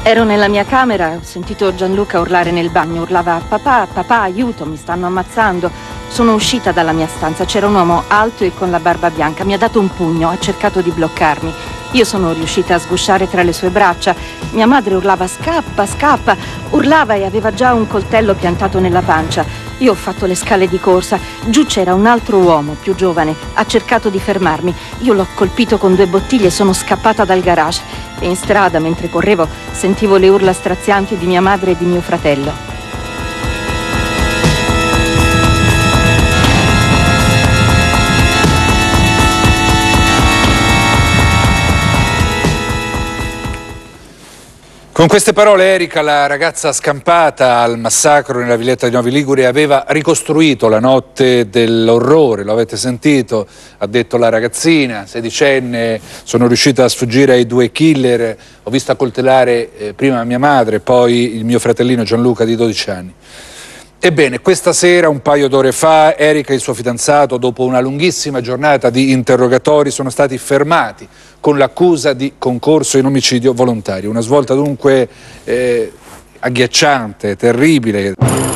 Ero nella mia camera e ho sentito Gianluca urlare nel bagno. Urlava: papà, papà, aiuto, mi stanno ammazzando. Sono uscita dalla mia stanza, c'era un uomo alto e con la barba bianca. Mi ha dato un pugno, ha cercato di bloccarmi. Io sono riuscita a sgusciare tra le sue braccia. Mia madre urlava: scappa, scappa. Urlava e aveva già un coltello piantato nella pancia. Io ho fatto le scale di corsa. Giù c'era un altro uomo, più giovane. Ha cercato di fermarmi. Io l'ho colpito con 2 bottiglie e sono scappata dal garage. E in strada, mentre correvo, sentivo le urla strazianti di mia madre e di mio fratello. Con queste parole Erika, la ragazza scampata al massacro nella villetta di Novi Ligure, aveva ricostruito la notte dell'orrore, lo avete sentito, ha detto la ragazzina, 16enne, sono riuscita a sfuggire ai 2 killer, ho visto accoltellare prima mia madre, poi il mio fratellino Gianluca di 12 anni. Ebbene, questa sera, un paio d'ore fa, Erika e il suo fidanzato, dopo una lunghissima giornata di interrogatori, sono stati fermati con l'accusa di concorso in omicidio volontario. Una svolta dunque agghiacciante, terribile.